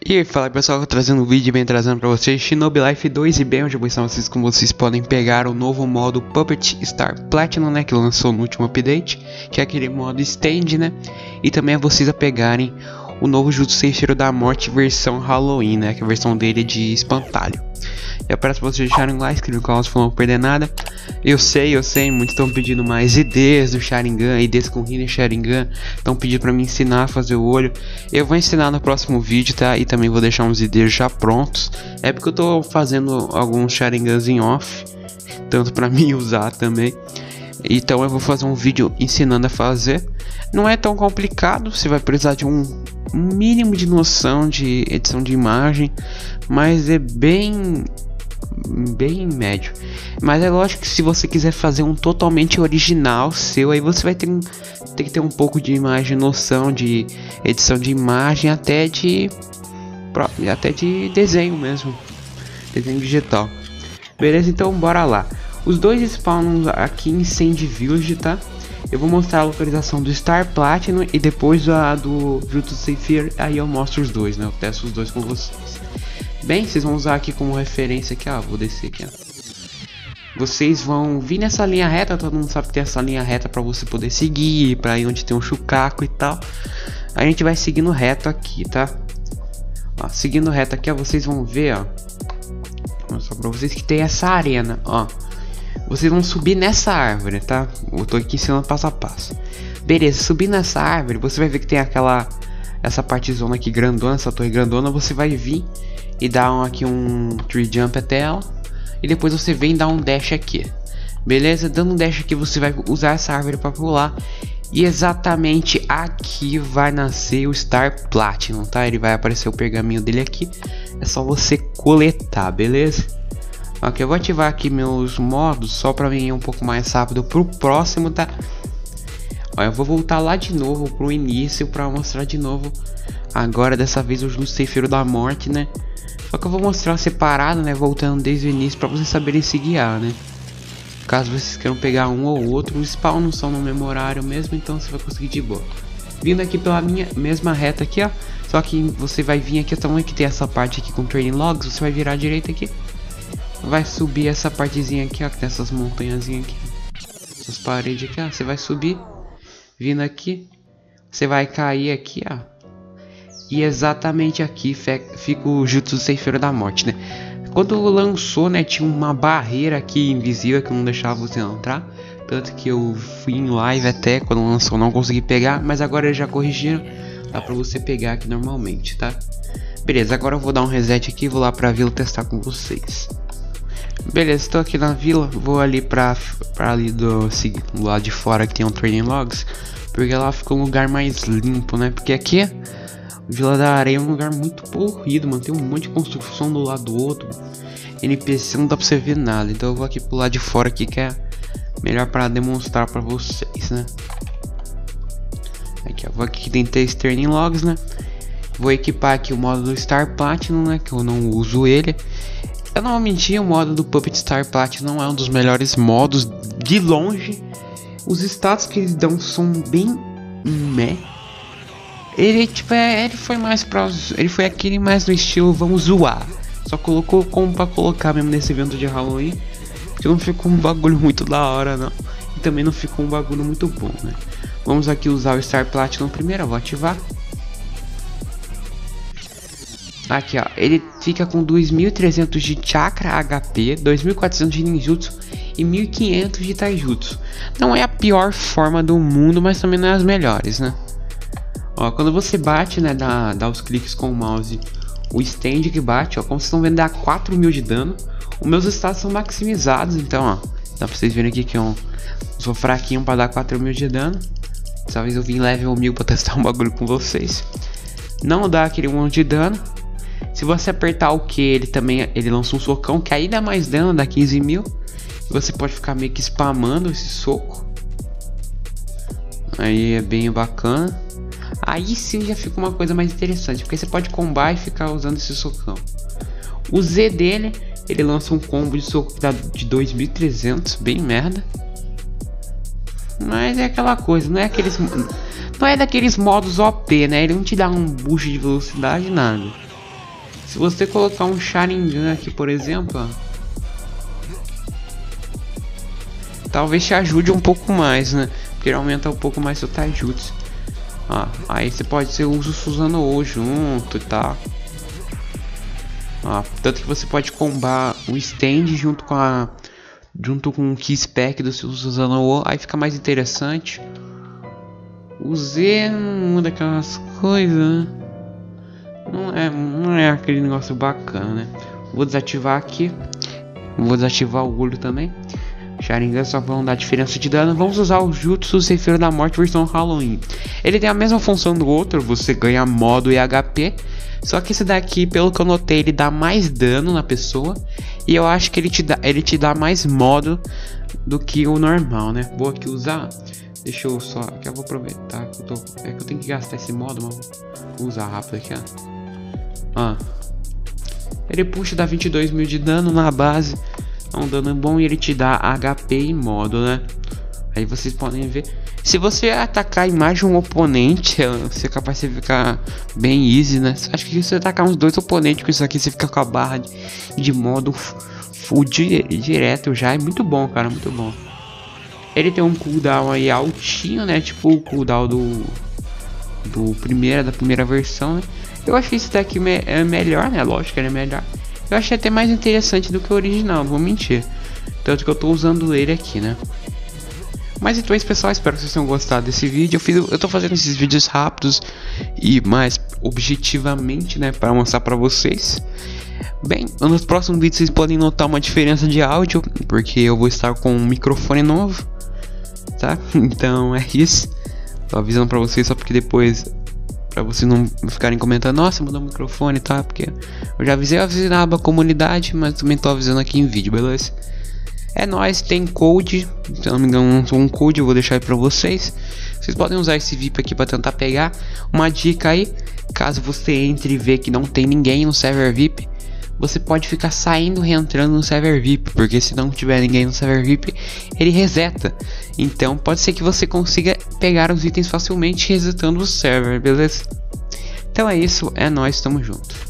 E aí, fala pessoal, trazendo um vídeo bem trazendo pra vocês Shinobi Life 2 e bem hoje eu vou ensinar vocês como vocês podem pegar o novo modo Puppet Star Platinum, né, que lançou no último update, que é aquele modo stand, né, e também é vocês a pegarem o novo Jutsu Ceifeiro da Morte versão Halloween, né, que a versão dele é de espantalho. Eu peço pra vocês deixarem um like, inscrever no canal se for não perder nada. Eu sei, muitos estão pedindo mais IDs do Sharingan, IDs com Rin e Sharingan. Estão pedindo pra me ensinar a fazer o olho. Eu vou ensinar no próximo vídeo, tá? E também vou deixar uns IDs já prontos. É porque eu tô fazendo alguns Sharingans em off, tanto pra mim usar também. Então eu vou fazer um vídeo ensinando a fazer. Não é tão complicado, você vai precisar de um mínimo de noção de edição de imagem, mas é bem médio. Mas é lógico que se você quiser fazer um totalmente original seu, aí você vai ter que ter um pouco de imagem, noção de edição de imagem, até de desenho mesmo, desenho digital. Beleza, então bora lá. Os dois spawnam aqui em Sand Village, tá? Eu vou mostrar a localização do Star Platinum e depois a do Jutsu Ceifeiro, aí eu mostro os dois, né? Eu testo os dois com vocês. Bem, vocês vão usar aqui como referência aqui, ó, vou descer aqui, ó. Vocês vão vir nessa linha reta, todo mundo sabe que tem essa linha reta para você poder seguir, para ir onde tem um Shukaku e tal. A gente vai seguindo reto aqui, tá? Ó, seguindo reto aqui, ó, vocês vão ver, ó. Vou mostrar para vocês que tem essa arena, ó. Vocês vão subir nessa árvore, tá? Eu tô aqui ensinando passo a passo. Beleza, subir nessa árvore, você vai ver que tem essa partezona aqui grandona, essa torre grandona. Você vai vir e dar aqui um tree jump até ela. E depois você vem dar um dash aqui. Beleza? Dando um dash aqui, você vai usar essa árvore para pular. E exatamente aqui vai nascer o Star Platinum, tá? Ele vai aparecer o pergaminho dele aqui. É só você coletar, beleza? Ok, eu vou ativar aqui meus modos só para vir um pouco mais rápido pro próximo, tá? Ó, eu vou voltar lá de novo pro início para mostrar de novo. Agora dessa vez o Jutsu Ceifeiro da Morte, né? Só que eu vou mostrar separado, né? Voltando desde o início para vocês saberem se guiar, né? Caso vocês queiram pegar um ou outro, os spawn não são no mesmo horário mesmo, então você vai conseguir de boa. Vindo aqui pela minha mesma reta aqui, ó. Só que você vai vir aqui, também que tem essa parte aqui com training logs, você vai virar à direita aqui. Vai subir essa partezinha aqui, ó, que tem essas montanhazinhas aqui, essas paredes aqui, ó. Você vai subir, vindo aqui, você vai cair aqui, ó. E exatamente aqui fica o Jutsu Ceifeiro da Morte, né? Quando lançou, né, tinha uma barreira aqui invisível que não deixava você entrar. Tanto que eu fui em live até quando lançou, não consegui pegar, mas agora eles já corrigiram, dá pra você pegar aqui normalmente, tá? Beleza, agora eu vou dar um reset aqui e vou lá pra vila testar com vocês. Beleza, estou aqui na vila, vou ali pra ali do lado de fora que tem um training logs, porque lá fica um lugar mais limpo, né? Porque aqui, Vila da Areia é um lugar muito corrido, mano, tem um monte de construção do lado do outro, NPC não dá pra você ver nada, então eu vou aqui pro lado de fora aqui que é melhor para demonstrar pra vocês, né? Aqui, ó, vou aqui que tem 3 training logs, né? Vou equipar aqui o modo do Star Platinum, né? Que eu não uso ele. Eu não vou mentir, o modo do Puppet Star Platinum não é um dos melhores modos de longe. Os status que eles dão são bem meh. Ele tipo ele foi mais pra, ele foi aquele mais no estilo vamos zoar. Só colocou como pra colocar mesmo nesse evento de Halloween, porque não ficou um bagulho muito da hora não. E também não ficou um bagulho muito bom, né? Vamos aqui usar o Star Platinum primeiro, eu vou ativar. Aqui, ó, ele fica com 2.300 de chakra HP, 2.400 de ninjutsu e 1.500 de taijutsu. Não é a pior forma do mundo, mas também não é as melhores, né? Ó, quando você bate, né, dá os cliques com o mouse, o stand que bate, ó, como vocês estão vendo, dá 4.000 de dano. Os meus status são maximizados, então, ó, dá pra vocês verem aqui que eu sou fraquinho pra dar 4.000 de dano. Dessa vez eu vim level 1000 pra testar um bagulho com vocês. Não dá aquele monte de dano. Se você apertar o Q, ele lança um socão que aí dá mais dano, dá 15.000. E você pode ficar meio que spamando esse soco. Aí é bem bacana. Aí sim já fica uma coisa mais interessante, porque você pode combar e ficar usando esse socão. O Z dele, ele lança um combo de soco que dá de 2.300, bem merda. Mas é aquela coisa, não é daqueles modos OP, né? Ele não te dá um boost de velocidade, nada. Se você colocar um Sharingan aqui, por exemplo, ó, talvez te ajude um pouco mais, né? Porque ele aumenta um pouco mais seu taijutsu. Ó, aí você pode ser uso Susanoo junto e tal. Ó, tanto que você pode combar o stand junto com o Ki Spec do seu Susanoo, aí fica mais interessante. O Z não muda aquelas coisas, né? Não é aquele negócio bacana, né? Vou desativar aqui. Vou desativar o olho também. Sharingan só vão dar diferença de dano. Vamos usar o Jutsu Cefeiro da Morte versão Halloween. Ele tem a mesma função do outro, você ganha modo e HP. Só que esse daqui, pelo que eu notei, ele dá mais dano na pessoa. E eu acho que ele te dá mais modo do que o normal, né? Vou aqui usar. Deixa eu só... Aqui eu vou aproveitar que é que eu tenho que gastar esse modo, mas vou usar rápido aqui, ó. Ele puxa, dá 22 mil de dano na base. É um dano bom e ele te dá HP e modo, né? Aí vocês podem ver. Se você atacar em mais de um oponente, você é capaz de ficar bem easy, né? Acho que se você atacar uns 2 oponentes com isso aqui, você fica com a barra de modo full direto já. É muito bom, cara, muito bom. Ele tem um cooldown aí altinho, né? Tipo o cooldown da primeira versão, né? Eu achei esse daqui é melhor, né? Lógico que ele é melhor. Eu achei até mais interessante do que o original, não vou mentir. Tanto que eu tô usando ele aqui, né? Mas então é isso, pessoal, espero que vocês tenham gostado desse vídeo. Eu tô fazendo esses vídeos rápidos e mais objetivamente, né, para mostrar para vocês. Bem, nos próximos vídeos vocês podem notar uma diferença de áudio, porque eu vou estar com um microfone novo, tá? Então é isso. Tô avisando para vocês só porque depois, pra vocês não ficarem comentando, nossa, mudou o microfone, tá? Porque eu já avisei na aba comunidade, mas também tô avisando aqui em vídeo, beleza? É nóis, tem code, se eu não me engano, um code eu vou deixar aí pra vocês. Vocês podem usar esse VIP aqui pra tentar pegar. Uma dica aí, caso você entre e vê que não tem ninguém no server VIP, você pode ficar saindo e reentrando no server VIP, porque se não tiver ninguém no server VIP, ele reseta. Então pode ser que você consiga pegar os itens facilmente resetando o server, beleza? Então é isso, é nóis, tamo junto.